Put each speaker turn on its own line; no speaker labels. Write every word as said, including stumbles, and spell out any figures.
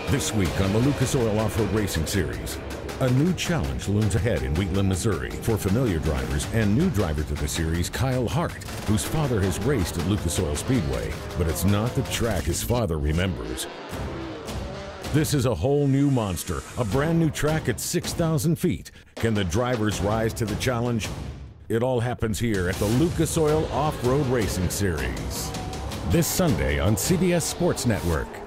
This week on the Lucas Oil Off-Road Racing Series, a new challenge looms ahead in Wheatland, Missouri for familiar drivers and new driver to the series, Kyle Hart, whose father has raced at Lucas Oil Speedway, but it's not the track his father remembers. This is a whole new monster, a brand new track at six thousand feet. Can the drivers rise to the challenge? It all happens here at the Lucas Oil Off-Road Racing Series. This Sunday on C B S Sports Network.